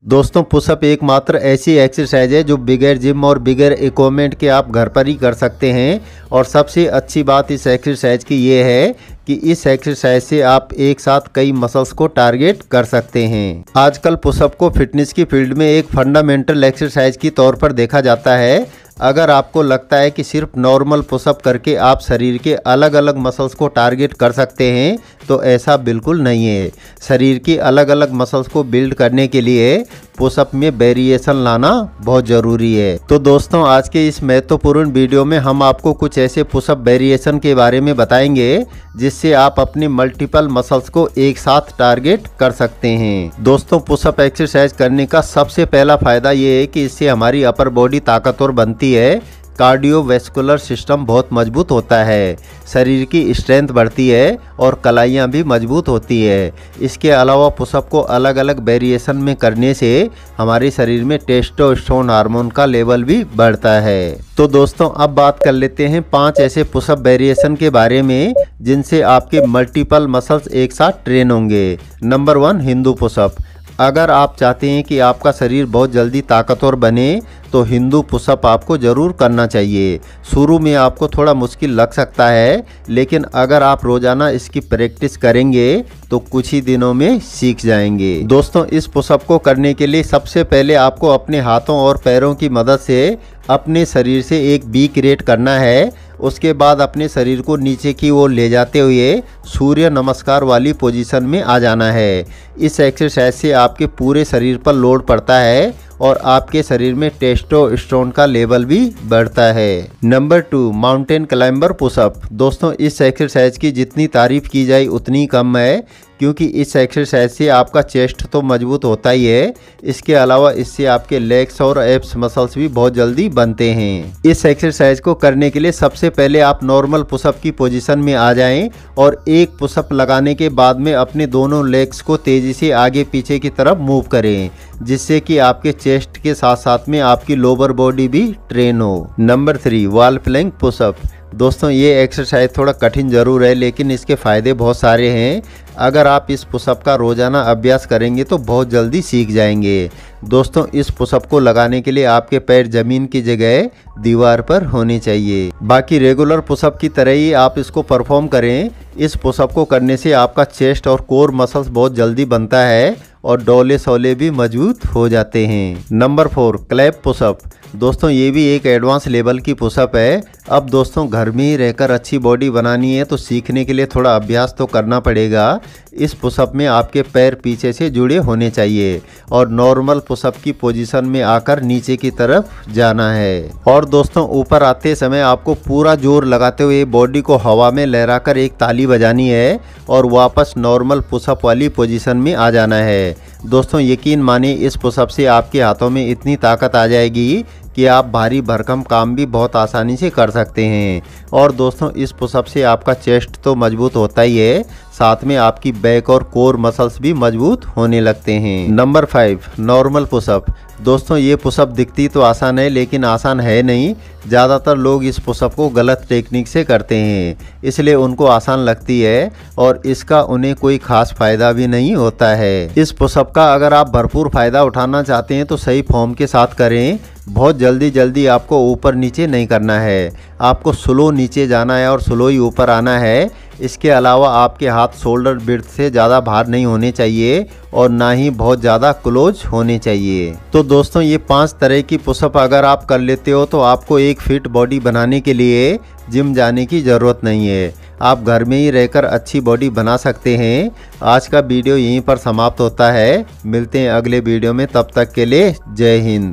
दोस्तों पुशअप एकमात्र ऐसी एक्सरसाइज है जो बिगैर जिम और बिगैर इक्विपमेंट के आप घर पर ही कर सकते हैं। और सबसे अच्छी बात इस एक्सरसाइज की ये है कि इस एक्सरसाइज से आप एक साथ कई मसल्स को टारगेट कर सकते हैं। आजकल पुशअप को फिटनेस की फील्ड में एक फंडामेंटल एक्सरसाइज की तौर पर देखा जाता है। अगर आपको लगता है कि सिर्फ नॉर्मल पुशअप करके आप शरीर के अलग अलग मसल्स को टारगेट कर सकते हैं तो ऐसा बिल्कुल नहीं है। शरीर की अलग अलग मसल्स को बिल्ड करने के लिए पुशअप में वेरिएशन लाना बहुत ज़रूरी है। तो दोस्तों आज के इस महत्वपूर्ण वीडियो में हम आपको कुछ ऐसे पुशअप वेरिएशन के बारे में बताएंगे जिससे आप अपनी मल्टीपल मसल्स को एक साथ टारगेट कर सकते हैं। दोस्तों पुशअप एक्सरसाइज करने का सबसे पहला फ़ायदा ये है कि इससे हमारी अपर बॉडी ताकतवर बनती है। कार्डियोवैस्कुलर सिस्टम बहुत मजबूत होता है, शरीर की स्ट्रेंथ बढ़ती है और कलाइयाँ भी मजबूत होती है। इसके अलावा पुशअप को अलग अलग वेरिएशन में करने से हमारे शरीर में टेस्टोस्टेरोन हार्मोन का लेवल भी बढ़ता है। तो दोस्तों अब बात कर लेते हैं 5 ऐसे पुशअप वेरिएशन के बारे में जिनसे आपके मल्टीपल मसल्स एक साथ ट्रेन होंगे। Number 1 Hindu pushup. अगर आप चाहते हैं कि आपका शरीर बहुत जल्दी ताकतवर बने तो हिंदू पुशअप आपको ज़रूर करना चाहिए। शुरू में आपको थोड़ा मुश्किल लग सकता है, लेकिन अगर आप रोज़ाना इसकी प्रैक्टिस करेंगे तो कुछ ही दिनों में सीख जाएंगे। दोस्तों इस पुशअप को करने के लिए सबसे पहले आपको अपने हाथों और पैरों की मदद से अपने शरीर से एक वी क्रिएट करना है। उसके बाद अपने शरीर को नीचे की ओर ले जाते हुए सूर्य नमस्कार वाली पोजीशन में आ जाना है। इस एक्सरसाइज से आपके पूरे शरीर पर लोड पड़ता है और आपके शरीर में टेस्टोस्टेरोन का लेवल भी बढ़ता है। Number 2 mountain climber pushup. दोस्तों इस एक्सरसाइज की जितनी तारीफ की जाए उतनी कम है, क्योंकि इस एक्सरसाइज से आपका चेस्ट तो मजबूत होता ही है, इसके अलावा इससे आपके लेग्स और एब्स मसल्स भी बहुत जल्दी बनते हैं। इस एक्सरसाइज को करने के लिए सबसे पहले आप नॉर्मल पुशअप की पोजीशन में आ जाएं और एक पुशअप लगाने के बाद में अपने दोनों लेग्स को तेजी से आगे पीछे की तरफ मूव करें, जिससे कि आपके चेस्ट के साथ साथ में आपकी लोअर बॉडी भी ट्रेन हो। Number 3 wall plank pushup. दोस्तों ये एक्सरसाइज थोड़ा कठिन ज़रूर है, लेकिन इसके फ़ायदे बहुत सारे हैं। अगर आप इस पुशअप का रोज़ाना अभ्यास करेंगे तो बहुत जल्दी सीख जाएंगे। दोस्तों इस पुशअप को लगाने के लिए आपके पैर ज़मीन की जगह दीवार पर होने चाहिए। बाकी रेगुलर पुशअप की तरह ही आप इसको परफॉर्म करें। इस पुशअप को करने से आपका चेस्ट और कोर मसल्स बहुत जल्दी बनता है और डोले सोले भी मजबूत हो जाते हैं। Number 4 clap pushup. दोस्तों ये भी एक एडवांस लेवल की पुशअप है। अब दोस्तों घर में ही रहकर अच्छी बॉडी बनानी है तो सीखने के लिए थोड़ा अभ्यास तो करना पड़ेगा। इस पुशअप में आपके पैर पीछे से जुड़े होने चाहिए और नॉर्मल पुशअप की पोजीशन में आकर नीचे की तरफ जाना है। और दोस्तों ऊपर आते समय आपको पूरा जोर लगाते हुए बॉडी को हवा में लहराकर एक ताली बजानी है और वापस नॉर्मल पुशअप वाली पोजीशन में आ जाना है। दोस्तों यकीन मानिए इस पुशअप से आपके हाथों में इतनी ताकत आ जाएगी कि आप भारी भरकम काम भी बहुत आसानी से कर सकते हैं। और दोस्तों इस पुशअप से आपका चेस्ट तो मजबूत होता ही है, साथ में आपकी बैक और कोर मसल्स भी मजबूत होने लगते हैं। Number 5 normal pushup. दोस्तों ये पुशअप दिखती तो आसान है, लेकिन आसान है नहीं। ज़्यादातर लोग इस पुशअप को गलत टेक्निक से करते हैं, इसलिए उनको आसान लगती है और इसका उन्हें कोई खास फ़ायदा भी नहीं होता है। इस पुशअप का अगर आप भरपूर फ़ायदा उठाना चाहते हैं तो सही फॉर्म के साथ करें। बहुत जल्दी आपको ऊपर नीचे नहीं करना है, आपको स्लो नीचे जाना है और स्लो ही ऊपर आना है। इसके अलावा आपके हाथ शोल्डर विड्थ से ज़्यादा बाहर नहीं होने चाहिए और ना ही बहुत ज़्यादा क्लोज होने चाहिए। तो दोस्तों ये 5 तरह की पुशअप अगर आप कर लेते हो तो आपको एक फिट बॉडी बनाने के लिए जिम जाने की ज़रूरत नहीं है। आप घर में ही रहकर अच्छी बॉडी बना सकते हैं। आज का वीडियो यहीं पर समाप्त होता है। मिलते हैं अगले वीडियो में, तब तक के लिए जय हिंद।